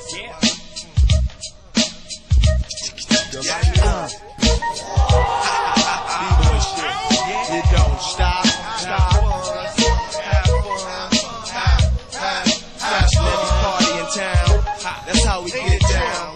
B-boy shit. You don't stop. Fresh every party in town. That's how we get down.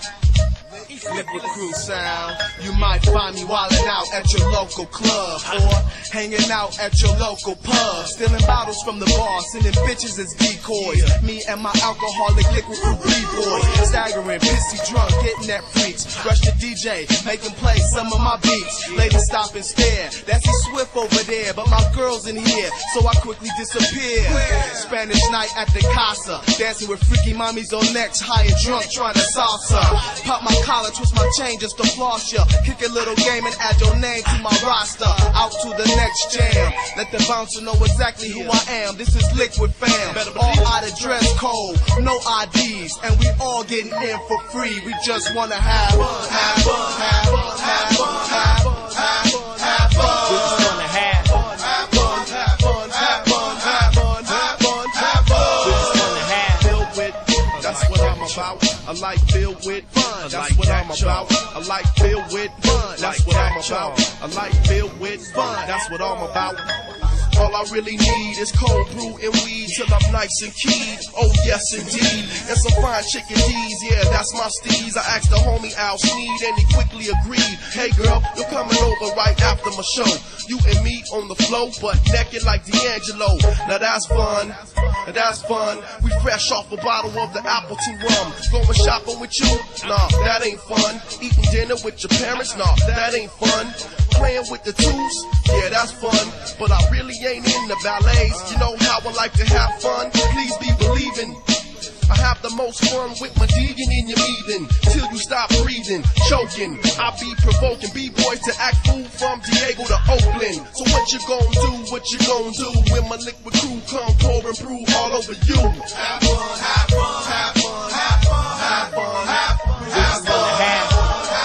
Liquid Crew sound. You might find me wildin' out at your local club, or hanging out at your local pub, stealing bottles from the bar, sending bitches as decoys. Me and my alcoholic Liquid Crew B-boys, staggering, pissy drunk, getting that freaks. Rush the DJ, make him play some of my beats. Ladies stop and stare. That's E Swift over there, but my girl's in here, so I quickly disappear. Spanish night at the Casa, dancing with freaky mommies on necks, high and drunk, trying to salsa. Pop my collar, twist my chain just to floss ya. Kick a little game and add your name to my roster. Out to the next jam. Let the bouncer know exactly who I am. This is Liquid Fam. All out of dress code, no IDs, and we all getting in for free. We just wanna have fun, have fun, have fun, have fun, have fun, have fun, have fun. We just wanna have fun, have fun, have fun, have fun, have fun, have fun, have fun. We just wanna have filled with. That's what I'm about. I like filled with fun. That's what I'm about. I like filled with fun. That's what I'm about. I like filled with fun. That's what I'm about. All I really need is cold brew and weed till I'm nice and keyed. Oh yes indeed, and some fine chicken D's. Yeah, that's my steez. I asked the homie Al Sneed and he quickly agreed. Hey girl, you're coming over right after my show. You and me on the floor, but naked like D'Angelo. Now that's fun. That's fun. We fresh off a bottle of the Appleton rum. Going shopping with you? Nah, that ain't fun. Eating dinner with your parents? Nah, that ain't fun. Playing with the tools? Yeah, that's fun. But I really ain't in the ballets. You know how I like to have fun? Please be believing. I have the most fun with my digging in your meeting till you stop breathing, choking. I be provoking B-boys to act fool from Diego to Oakland. So what you gon' do? What you gon' do when my Liquid Crew come pour and brew all over you? Have fun, have fun, have fun, have fun, have fun, have fun, have fun, have fun, have fun,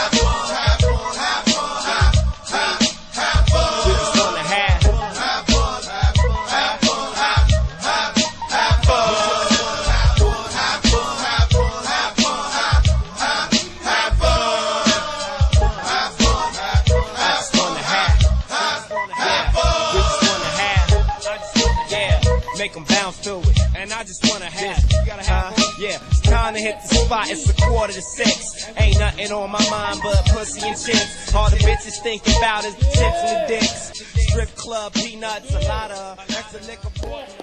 have fun, have fun, have fun. We just wanna have fun, have fun, have fun, have fun, have fun. Make them bounce to it, and I just wanna have it. You gotta have yeah, it's time to hit the spot, it's 5:45. Ain't nothing on my mind but pussy and chips. All the bitches thinking about is the tits and the dicks. Strip club, peanuts, a lot of extra liquor for it.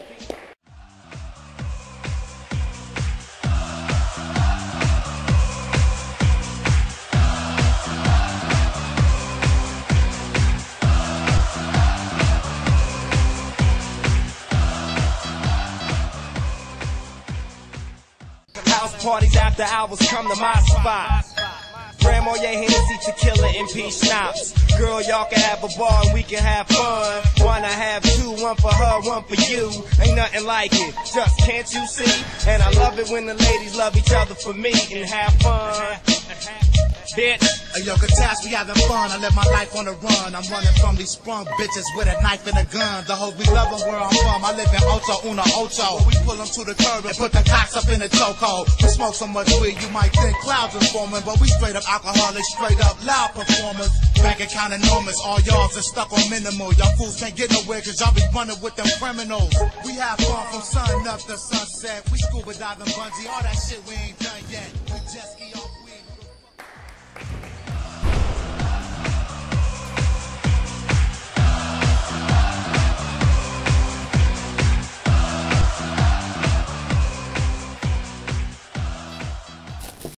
House parties after hours, come to my spot. Grandma, yeah, Hennessy, tequila, and peach schnapps. Girl, y'all can have a bar and we can have fun. Wanna have two, one for her, one for you. Ain't nothing like it, just can't you see? And I love it when the ladies love each other for me and have fun. Bitch. Hey, yo, Katash, we having fun. I live my life on the run. I'm running from these sprung bitches with a knife and a gun. The hoes we love them where I'm from. I live in Ocho Una Ocho. We pull them to the curb and put the cocks up in the chokehold. We smoke so much weed you might think clouds are forming, but we straight up alcoholics, straight up loud performers. Bank account enormous, all y'all's are stuck on minimal. Y'all fools can't get nowhere cause y'all be running with them criminals. We have fun from sun up to sunset. We scuba diving bungee, all that shit we ain't done yet. We just eat off.